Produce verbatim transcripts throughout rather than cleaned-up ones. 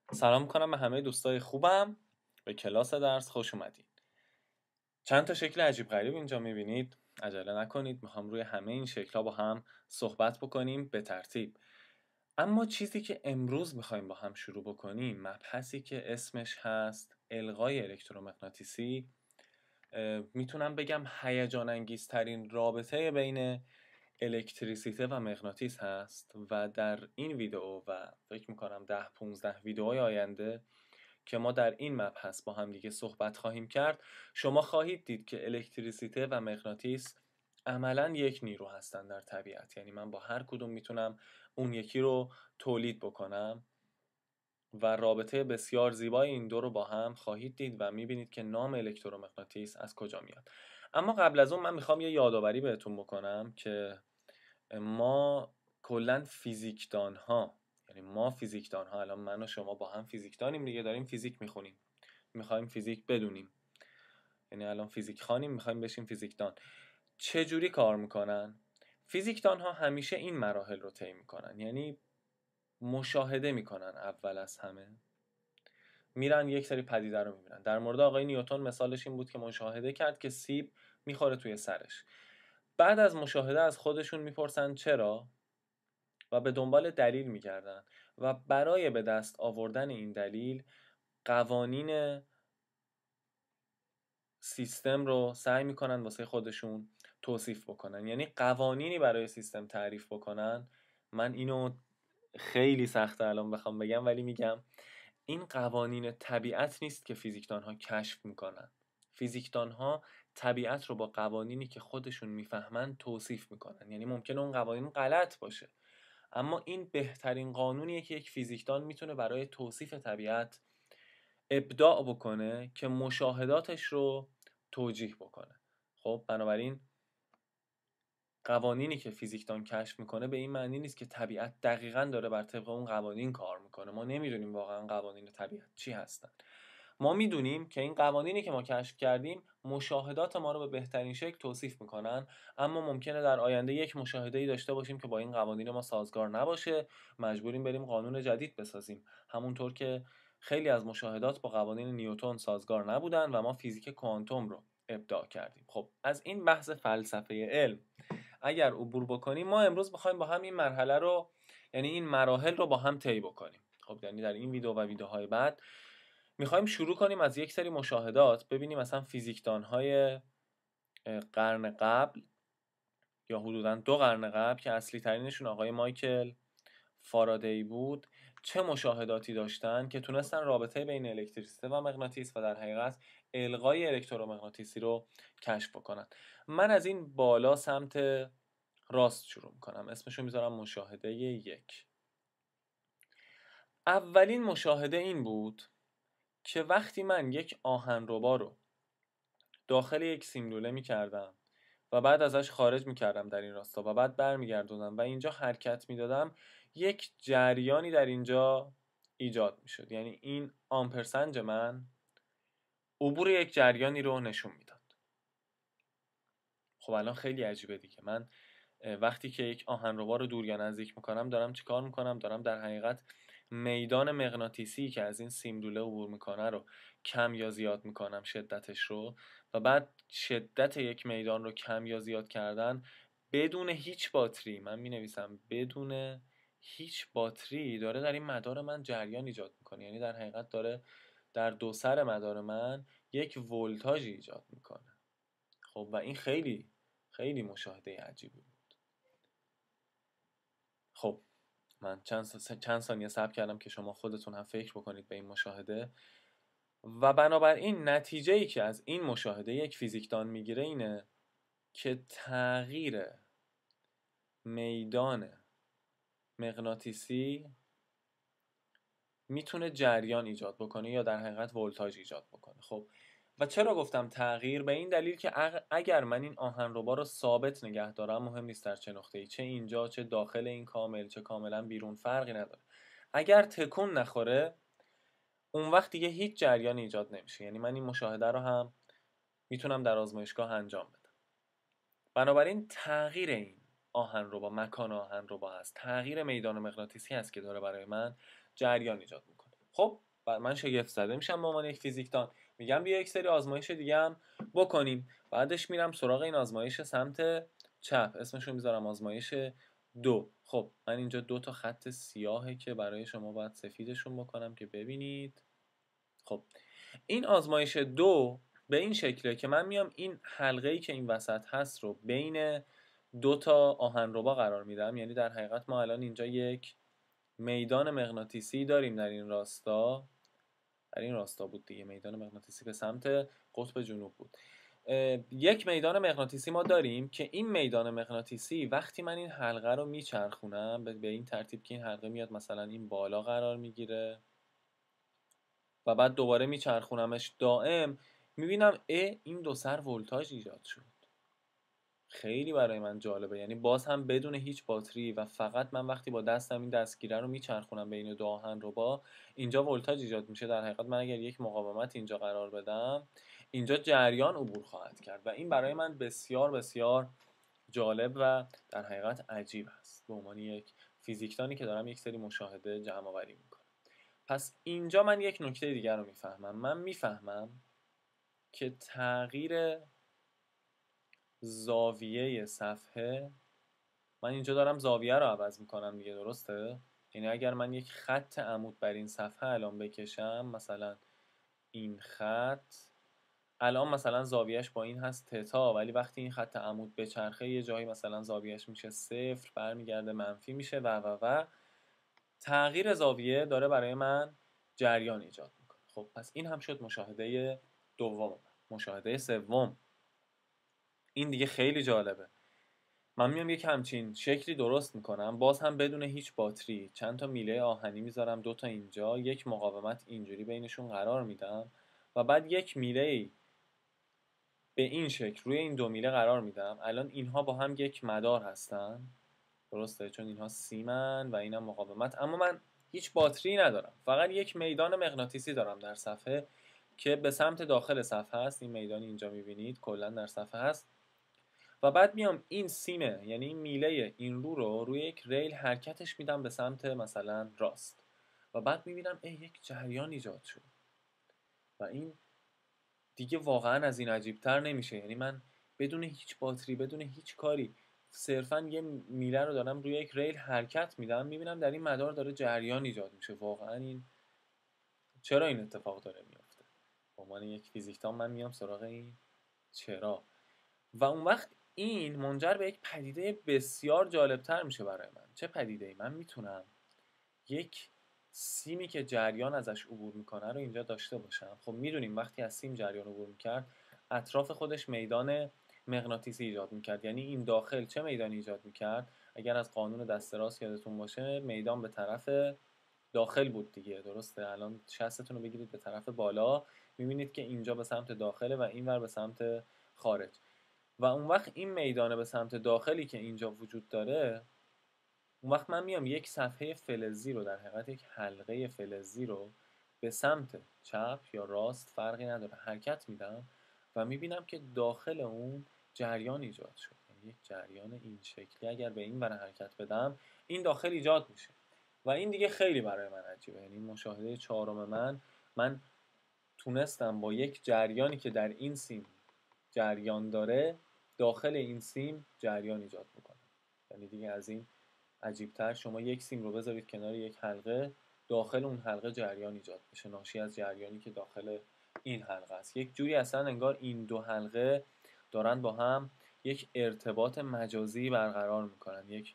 سلام میکنم به همه دوستای خوبم. به کلاس درس خوش اومدین. چند تا شکل عجیب غریب اینجا میبینید. عجله نکنید، میخوام روی همه این شکل‌ها با هم صحبت بکنیم به ترتیب. اما چیزی که امروز میخوایم با هم شروع بکنیم مبحثی که اسمش هست القای الکترومغناطیسی. میتونم بگم هیجان انگیزترین رابطه بین الکتریسیته و مغناطیس هست و در این ویدیو و فکر میکنم ده پونزده ویدیوهای آینده که ما در این مبحث با هم دیگه صحبت خواهیم کرد، شما خواهید دید که الکتریسیته و مغناطیس عملاً یک نیرو هستن در طبیعت. یعنی من با هر کدوم میتونم اون یکی رو تولید بکنم و رابطه بسیار زیبای این دو رو با هم خواهید دید و میبینید که نام الکترومغناطیس از کجا میاد. اما قبل از اون من میخوام یه یادآوری بهتون بکنم که ما کلا فیزیکدان ها، یعنی ما فیزیکدان ها، الان من و شما با هم فیزیکدانیم دیگه، داریم فیزیک میخونیم، میخوایم فیزیک بدونیم، یعنی الان فیزیک خوانیم میخوایم بشیم فیزیکدان. چه جوری کار میکنن؟ فیزیکدان ها همیشه این مراحل رو طی میکنن، یعنی مشاهده میکنن. اول از همه میرن یک سری پدیده رو میبینن. در مورد آقای نیوتن مثالش این بود که مشاهده کرد که سیب میخوره توی سرش. بعد از مشاهده از خودشون میپرسن چرا و به دنبال دلیل میگردن و برای به دست آوردن این دلیل قوانین سیستم رو سعی میکنن واسه خودشون توصیف بکنن، یعنی قوانینی برای سیستم تعریف بکنن. من اینو خیلی سخته الان بخوام بگم، ولی میگم این قوانین طبیعت نیست که فیزیکدان ها کشف میکنن. فیزیکدان ها طبیعت رو با قوانینی که خودشون میفهمن توصیف میکنن. یعنی ممکنه اون قوانین غلط باشه، اما این بهترین قانونیه که یک فیزیکدان میتونه برای توصیف طبیعت ابداع بکنه که مشاهداتش رو توجیه بکنه. خب بنابراین قوانینی که فیزیکدان کشف میکنه به این معنی نیست که طبیعت دقیقاً داره بر طبق اون قوانین کار میکنه. ما نمیدونیم واقعا قوانین طبیعت چی هستن. ما میدونیم که این قوانینی که ما کشف کردیم مشاهدات ما رو به بهترین شکل توصیف میکنن، اما ممکنه در آینده یک مشاهده‌ای داشته باشیم که با این قوانین ما سازگار نباشه، مجبوریم بریم قانون جدید بسازیم، همونطور که خیلی از مشاهدات با قوانین نیوتن سازگار نبودن و ما فیزیک کوانتوم رو ابداع کردیم. خب از این بحث فلسفه علم اگر عبور بکنیم، ما امروز می‌خوایم با هم این مرحله رو، یعنی این مراحل رو با هم طی بکنیم. خب یعنی در این ویدیو و ویدیوهای بعد میخوایم شروع کنیم از یک سری مشاهدات، ببینیم مثلا فیزیکدان‌های قرن قبل یا حدوداً دو قرن قبل که اصلی ترینشون آقای مایکل فارادی بود چه مشاهداتی داشتن که تونستن رابطه بین الکتریسیته و مغناطیس و در حقیقت القای الکترومغناطیسی رو کشف بکنن. من از این بالا سمت راست شروع میکنم، اسمشو میذارم مشاهده یک. اولین مشاهده این بود که وقتی من یک آهنربا رو داخل یک سیملوله میکردم و بعد ازش خارج میکردم در این راستا و بعد برمیگردوندم و اینجا حرکت میدادم، یک جریانی در اینجا ایجاد میشد. یعنی این آمپرسنج من عبور یک جریانی رو نشون میداد. خب الان خیلی عجیبه دیگه، من وقتی که یک آهنربا رو دور یا نزدیک میکنم دارم چیکار میکنم؟ دارم در حقیقت میدان مغناطیسی که از این سیملوله عبور میکنه رو کم یا زیاد میکنم، شدتش رو، و بعد شدت یک میدان رو کم یا زیاد کردن بدون هیچ باتری، من می نویسم بدون هیچ باتری، داره در این مدار من جریان ایجاد میکنه. یعنی در حقیقت داره در دو سر مدار من یک ولتاژ ایجاد میکنه. خب و این خیلی خیلی مشاهده عجیبی بود. خب من چند, چند ثانیه صبر کردم که شما خودتون هم فکر بکنید به این مشاهده و بنابراین نتیجه ای که از این مشاهده یک فیزیکدان میگیره اینه که تغییر میدان مغناطیسی میتونه جریان ایجاد بکنه یا در حقیقت ولتاژ ایجاد بکنه. خب و چرا گفتم تغییر؟ به این دلیل که اگر من این آهنربا رو ثابت نگه دارم، مهم نیست در چه نقطه‌ای، چه اینجا چه داخل این کامل چه کاملا بیرون، فرقی نداره، اگر تکون نخوره اون وقت دیگه هیچ جریان ایجاد نمیشه. یعنی من این مشاهده رو هم میتونم در آزمایشگاه انجام بدم. بنابراین تغییر این آهنربا، مکان آهنربا هست، تغییر میدان مغناطیسی هست که داره برای من جریان ایجاد میکنه. خب من شگفت زده میشم به عنوان یک فیزیکدان، میگم بیا یک سری آزمایش دیگه هم بکنیم. بعدش میرم سراغ این آزمایش سمت چپ، اسمشو میذارم آزمایش دو. خب من اینجا دو تا خط سیاهه که برای شما باید سفیدشون بکنم که ببینید. خب این آزمایش دو به این شکله که من میام این حلقه‌ای که این وسط هست رو بین دو تا آهنربا قرار میدم. یعنی در حقیقت ما الان اینجا یک میدان مغناطیسی داریم در این راستا، در این راستا بود دیگه، میدان مغناطیسی به سمت قطب جنوب بود. یک میدان مغناطیسی ما داریم که این میدان مغناطیسی وقتی من این حلقه رو میچرخونم به این ترتیب که این حلقه میاد مثلا این بالا قرار میگیره و بعد دوباره میچرخونمش دائم، میبینم اه این دو سر ولتاژ ایجاد شد. خیلی برای من جالبه. یعنی باز هم بدون هیچ باتری و فقط من وقتی با دستم این دستگیره رو میچرخونم بین دو آهنربا، اینجا ولتاژ ایجاد میشه. در حقیقت من اگر یک مقاومت اینجا قرار بدم، اینجا جریان عبور خواهد کرد و این برای من بسیار بسیار جالب و در حقیقت عجیب است به عنوان یک فیزیکدانی که دارم یک سری مشاهده جمع آوری میکنم. پس اینجا من یک نکته دیگر رو میفهمم. من میفهمم که تغییر زاویه صفحه، من اینجا دارم زاویه رو عوض میکنم دیگه، درسته؟ یعنی اگر من یک خط عمود بر این صفحه الان بکشم، مثلا این خط الان مثلا زاویهش با این هست تتا، ولی وقتی این خط عمود بچرخه یه جایی مثلا زاویهش میشه صفر، برمیگرده منفی میشه و و و تغییر زاویه داره برای من جریان ایجاد میکنه. خب پس این هم شد مشاهده دوم. مشاهده سوم این دیگه خیلی جالبه. من میام یک همچین شکلی درست میکنم، باز هم بدون هیچ باتری، چند تا میله آهنی میذارم، دو تا اینجا، یک مقاومت اینجوری بینشون قرار میدم و بعد یک میله به این شکل روی این دو میله قرار میدم. الان اینها با هم یک مدار هستن، درسته؟ چون اینها سیمن و اینم مقاومت، اما من هیچ باتری ندارم، فقط یک میدان مغناطیسی دارم در صفحه که به سمت داخل صفحه است. این میدانی اینجا میبینید کلا در صفحه هست و بعد میام این سیمه، یعنی این میله این رو رو روی یک ریل حرکتش میدم به سمت مثلا راست و بعد میبینم اه یک جریان ایجاد شد و این دیگه واقعا از این عجیبتر نمیشه. یعنی من بدون هیچ باتری، بدون هیچ کاری، صرفا یه میله رو دارم روی یک ریل حرکت میدم، میبینم در این مدار داره جریان ایجاد میشه. واقعا این چرا این اتفاق داره میفته؟ به عنوان یک فیزیکدان من میام سراغ این چرا، و اون وقت این منجر به یک پدیده بسیار جالبتر میشه برای من. چه پدیده‌ای؟ من میتونم یک سیمی که جریان ازش عبور میکنه رو اینجا داشته باشم. خب میدونیم وقتی از سیم جریان عبور میکرد اطراف خودش میدان مغناطیسی ایجاد میکرد. یعنی این داخل چه میدانی ایجاد میکرد؟ اگر از قانون دست راست یادتون باشه، میدان به طرف داخل بود دیگه، درسته؟ الان شستتون رو بگیرید به طرف بالا، میبینید که اینجا به سمت داخله و اینور به سمت خارج. و اون وقت این میدانه به سمت داخلی که اینجا وجود داره، اون وقت من میام یک صفحه فلزی رو، در حقیقت یک حلقه فلزی رو به سمت چپ یا راست فرقی نداره حرکت میدم و میبینم که داخل اون جریان ایجاد شد. یعنی یک جریان این شکلی اگر به این ور حرکت بدم، این داخل ایجاد میشه و این دیگه خیلی برای من عجیبه. یعنی مشاهده چهارم من من تونستم با یک جریانی که در این سیم جریان داره داخل این سیم جریان ایجاد بکنه. یعنی دیگه از این عجیبتر شما یک سیم رو بذارید کنار یک حلقه، داخل اون حلقه جریان ایجاد بشه ناشی از جریانی که داخل این حلقه است. یک جوری اصلا انگار این دو حلقه دارن با هم یک ارتباط مجازی برقرار میکنن، یک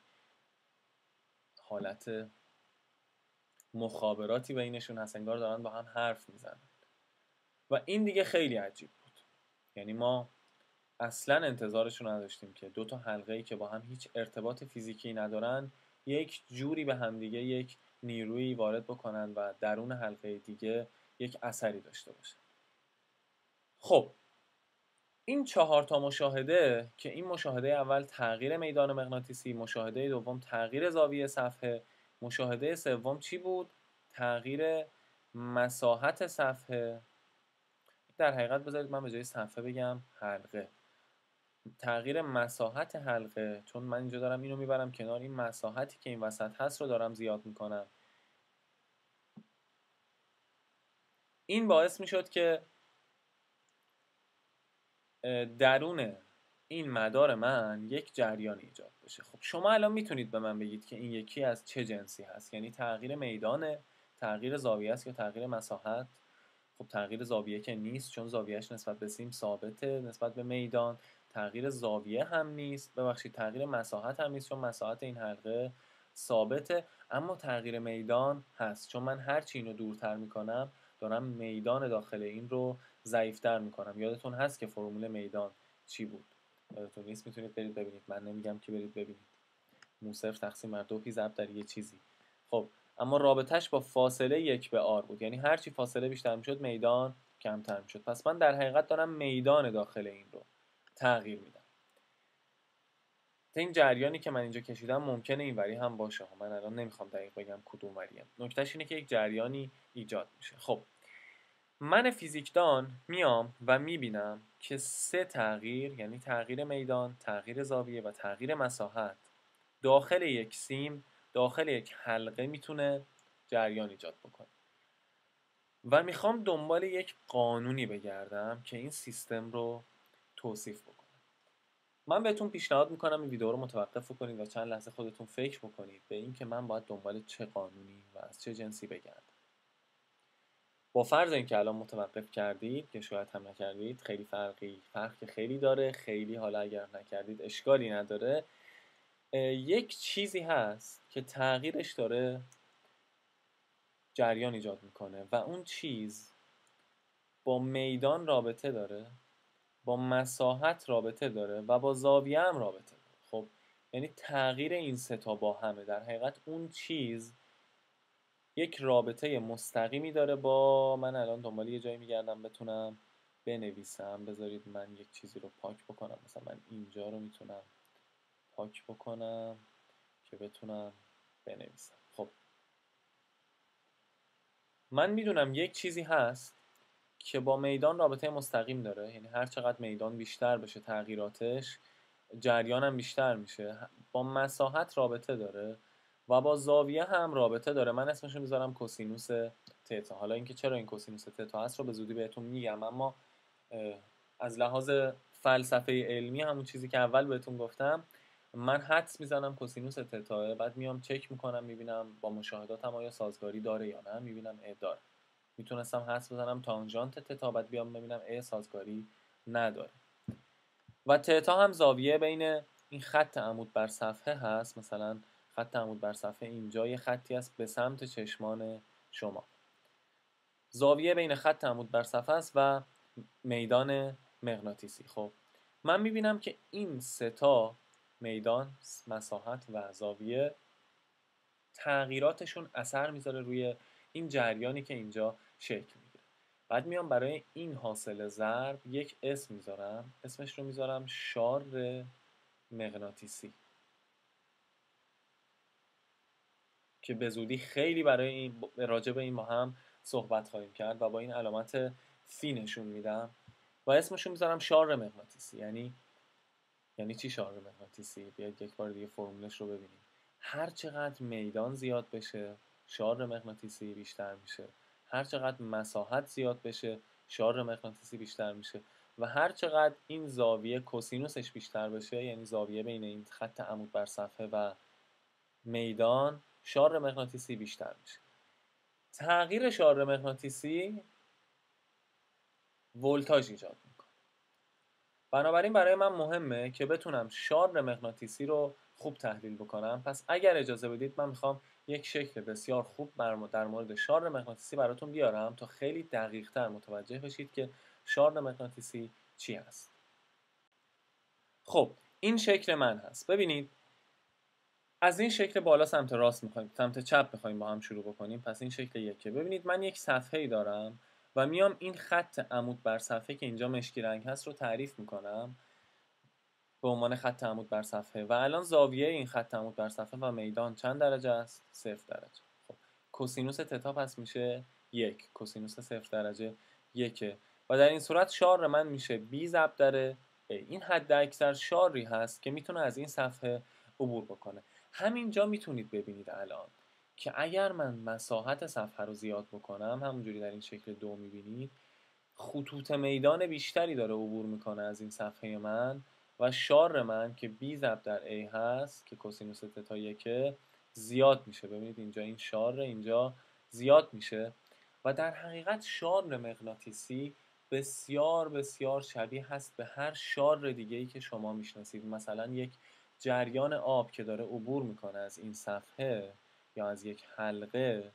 حالت مخابراتی بینشون هست، انگار دارن با هم حرف میزنن و این دیگه خیلی عجیب بود. یعنی ما اصلا انتظارشون نداشتیم که دو تا حلقه‌ای که با هم هیچ ارتباط فیزیکی ندارن یک جوری به هم دیگه یک نیرویی وارد بکنن و درون حلقه دیگه یک اثری داشته باشن. خب این چهار تا مشاهده که این مشاهده اول تغییر میدان مغناطیسی، مشاهده دوم تغییر زاویه صفحه، مشاهده سوم چی بود؟ تغییر مساحت صفحه. در حقیقت بذارید من به جای صفحه بگم حلقه. تغییر مساحت حلقه، چون من اینجا دارم اینو میبرم کنار، این مساحتی که این وسط هست رو دارم زیاد میکنم. این باعث میشد که درون این مدار من یک جریان ایجاد بشه. خب شما الان میتونید به من بگید که این یکی از چه جنسی هست؟ یعنی تغییر میدانه، تغییر زاویه است یا تغییر مساحت؟ خب تغییر زاویه که نیست، چون زاویهش نسبت به سیم ثابته نسبت به میدان. تغییر زاویه هم نیست، ببخشید تغییر مساحت هم نیست، چون مساحت این حلقه ثابته. اما تغییر میدان هست، چون من هرچی اینو دورتر میکنم دارم میدان داخل این رو ضعیفتر میکنم. یادتون هست که فرمول میدان چی بود؟ یادتون نیست؟ میتونید برید ببینید، من نمیگم که برید ببینید. مو صفر تقسیم بر دو پی ضرب در یه چیزی. خب اما رابطش با فاصله یک به آر بود، یعنی هرچی فاصله بیشتر میشد میدان کمتر میشد. پس من در حقیقت دارم میدان داخل این رو تغییر میدم. این جریانی که من اینجا کشیدم ممکنه اینوری هم باشه، من الان نمیخوام دقیق بگم کدوم وریه. نکتهش اینه که یک جریانی ایجاد میشه. خب من فیزیکدان میام و میبینم که سه تغییر، یعنی تغییر میدان، تغییر زاویه و تغییر مساحت داخل یک سیم، داخل یک حلقه میتونه جریان ایجاد بکنه. و میخوام دنبال یک قانونی بگردم که این سیستم رو توصیف بکنه. من بهتون پیشنهاد میکنم این ویدیو رو متوقف کنید و چند لحظه خودتون فکر بکنید به این که من باید دنبال چه قانونی و از چه جنسی بگردم. با فرض اینکه الان متوقف کردید، که شاید هم نکردید، خیلی فرقی فرق خیلی داره، خیلی حالا اگر نکردید اشکالی نداره. یک چیزی هست که تغییرش داره جریان ایجاد میکنه و اون چیز با میدان رابطه داره، با مساحت رابطه داره و با زاویه هم رابطه داره. خب یعنی تغییر این سه تا با همه، در حقیقت اون چیز یک رابطه مستقیمی داره با من. الان دنبال یه جایی میگردم بتونم بنویسم. بذارید من یک چیزی رو پاک بکنم، مثلا من اینجا رو میتونم پاک بکنم که بتونم بنویسم. خب من میدونم یک چیزی هست که با میدان رابطه مستقیم داره، یعنی هر چقدر میدان بیشتر بشه تغییراتش جریان هم بیشتر میشه. با مساحت رابطه داره و با زاویه هم رابطه داره. من اسمشو میذارم کوسینوس تتا. حالا اینکه چرا این کوسینوس تتا هست رو به زودی بهتون میگم، اما از لحاظ فلسفه علمی همون چیزی که اول بهتون گفتم، من حدس میزنم کوسینوس تتا، بعد میام چک میکنم میبینم با مشاهداتم آیا سازگاری داره یا نه، میبینم ا داره. میتونستم حدس بزنم تانژانت تتا، بعد بیام ببینم ا سازگاری نداره. و تتا هم زاویه بین این خط عمود بر صفحه هست. مثلا خط عمود بر صفحه اینجا یه خطی است به سمت چشمان شما. زاویه بین خط عمود بر صفحه است و میدان مغناطیسی. خب من میبینم که این سه تا میدان، مساحت و زاویه، تغییراتشون اثر میذاره روی این جریانی که اینجا شکل میگیره. بعد میام برای این حاصل ضرب یک اسم میذارم، اسمش رو میذارم شار مغناطیسی، که به زودی خیلی برای این راجع به این ما هم صحبت خواهیم کرد و با این علامت فی نشون میدم و اسمش رو میذارم شار مغناطیسی. یعنی یعنی چی شار مغناطیسی؟ بیاید یک بار دیگه فرمولش رو ببینیم. هر چقدر میدان زیاد بشه شار مغناطیسی بیشتر میشه، هر چقدر مساحت زیاد بشه شار مغناطیسی بیشتر میشه و هر چقدر این زاویه کوسینوسش بیشتر بشه، یعنی زاویه بین این خط عمود بر صفحه و میدان، شار مغناطیسی بیشتر میشه. تغییر شار مغناطیسی ولتاژ ایجاد میکنه. بنابراین برای من مهمه که بتونم شار مغناطیسی رو خوب تحلیل بکنم. پس اگر اجازه بدید من میخوام یک شکل بسیار خوب در مورد شار مغناطیسی براتون بیارم تا خیلی دقیق تر متوجه بشید که شار مغناطیسی چی هست. خب این شکل من هست. ببینید از این شکل بالا سمت راست میخوایم، سمت چپ میخوایم با هم شروع بکنیم. پس این شکل یکه. ببینید من یک صفحه‌ای دارم و میام این خط عمود بر صفحه که اینجا مشکی رنگ هست رو تعریف میکنم به عنوان خط عمود بر صفحه و الان زاویه این خط عمود بر صفحه و میدان چند درجه است؟ صفر درجه. خب کوسینوس تتا پس میشه یک. کوسینوس صفر درجه یکه و در این صورت شار من میشه بی ضرب در ا. این حد اکثر شاری هست که میتونه از این صفحه عبور بکنه. همینجا میتونید ببینید الان که اگر من مساحت صفحه رو زیاد بکنم، همونجوری در این شکل دو میبینید، خطوط میدان بیشتری داره عبور میکنه از این صفحه من و شار من که بی ضرب در A هست که کوسینوس تتا یکه زیاد میشه. ببینید اینجا این شار اینجا زیاد میشه و در حقیقت شار مغناطیسی بسیار بسیار شبیه هست به هر شار دیگه‌ای که شما میشناسید. مثلا یک جریان آب که داره عبور میکنه از این صفحه یا از یک حلقه،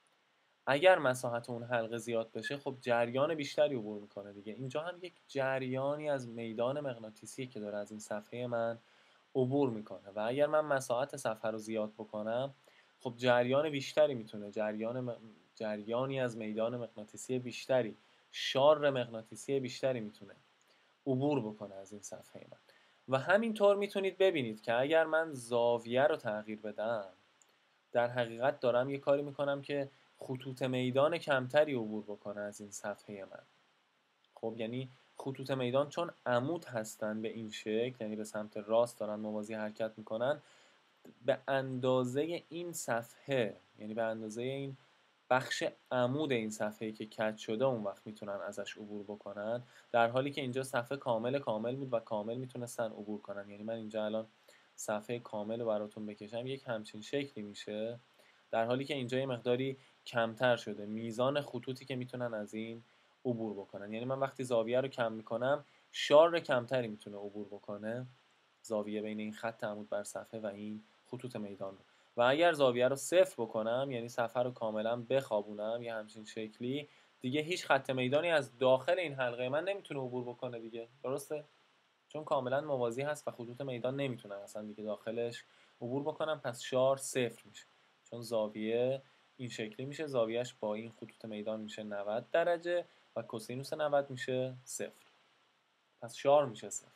اگر مساحت اون حلقه زیاد بشه خب جریان بیشتری عبور میکنه دیگه. اینجا هم یک جریانی از میدان مغناطیسی که داره از این صفحه من عبور میکنه و اگر من مساحت صفحه رو زیاد بکنم خب جریان بیشتری میتونه جریان م... جریانی از میدان مغناطیسی بیشتری، شار مغناطیسی بیشتری میتونه عبور بکنه از این صفحه من. و همینطور میتونید ببینید که اگر من زاویه رو تغییر بدم، در حقیقت دارم یه کاری میکنم که خطوط میدان کمتری عبور بکنه از این صفحه من. خب یعنی خطوط میدان چون عمود هستن به این شکل، یعنی به سمت راست دارن موازی حرکت میکنن، به اندازه این صفحه، یعنی به اندازه این بخش عمود این صفحه‌ای که کج شده اون وقت میتونن ازش عبور بکنن، در حالی که اینجا صفحه کامل کامل بود و کامل میتونستن عبور کنن. یعنی من اینجا الان صفحه کامل رو براتون بکشم یک همچین شکلی میشه، در حالی که اینجا یه مقداری کمتر شده میزان خطوطی که میتونن از این عبور بکنن. یعنی من وقتی زاویه رو کم میکنم شار کمتری میتونه عبور بکنه، زاویه بین این خط عمود بر صفحه و این خطوط میدان رو. و اگر زاویه رو صفر بکنم، یعنی صفحه رو کاملا بخوابونم یه همچین شکلی، دیگه هیچ خط میدانی از داخل این حلقه من نمیتونه عبور بکنه دیگه، درسته؟ چون کاملا موازی هست و خطوط میدان نمیتونن اصلا دیگه داخلش عبور بکنم، پس شار صفر میشه. چون زاویه این شکلی میشه، زاویهش با این خطوط میدان میشه نود درجه و کوسینوس نود میشه صفر، پس شار میشه صفر.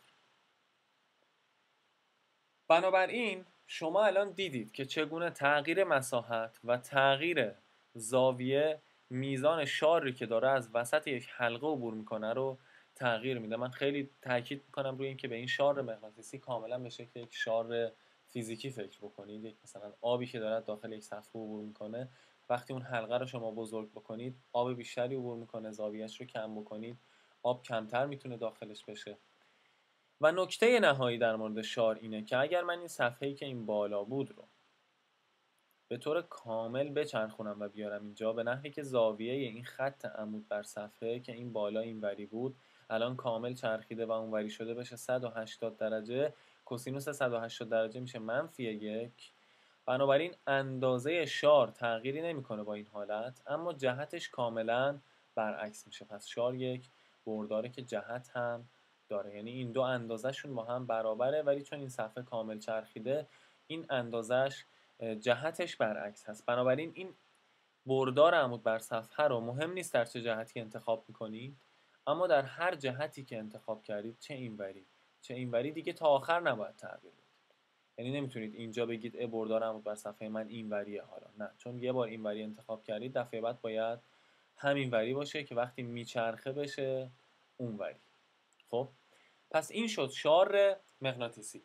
بنابراین شما الان دیدید که چگونه تغییر مساحت و تغییر زاویه میزان شاری که داره از وسط یک حلقه عبور میکنه رو تغییر میده. من خیلی تاکید میکنم روی اینکه به این شار مغناطیسی کاملا به شکل یک شار فیزیکی فکر بکنید. یک مثلا آبی که داره داخل یک صفحه عبور میکنه، وقتی اون حلقه رو شما بزرگ بکنید آب بیشتری عبور میکنه، زاویهش رو کم بکنید آب کمتر میتونه داخلش بشه. و نکته نهایی در مورد شار اینه که اگر من این صفحه‌ای که این بالا بود رو به طور کامل بچرخونم و بیارم اینجا، به نحوی که زاویه این خط عمود بر صفحه که این بالا این وری بود الان کامل چرخیده و اون وری شده بشه صد و هشتاد درجه، کوسینوس صد و هشتاد درجه میشه منفی یک. بنابراین اندازه شار تغییری نمیکنه با این حالت، اما جهتش کاملا برعکس میشه. پس شار یک برداره که جهت هم داره، یعنی این دو اندازهشون با هم برابره، ولی چون این صفحه کامل چرخیده این اندازش جهتش برعکس هست. بنابراین این بردار عمود بر صفحه رو مهم نیست در چه جهتی انتخاب میکنید، اما در هر جهتی که انتخاب کردید، چه اینوری چه اینوری، دیگه تا آخر نباید تغییر بدید. یعنی نمیتونید اینجا بگید ا بردار عمود بر صفحه من اینوریه حالا، نه، چون یه بار اینوری انتخاب کردید دفعه بعد باید همین وری باشه که وقتی میچرخه بشه اونوری. خب پس این شد شار مغناطیسی،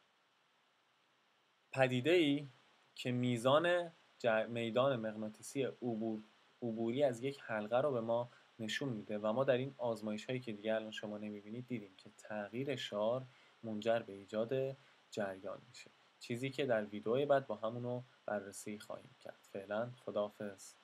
پدیده‌ای که میزان میدان مغناطیسی عبور عبوری از یک حلقه رو به ما نشون میده و ما در این آزمایش هایی که دیگه الان شما نمیبینید دیدیم که تغییر شار منجر به ایجاد جریان میشه، چیزی که در ویدئوی بعد با همونو بررسی خواهیم کرد. فعلا خداحافظ.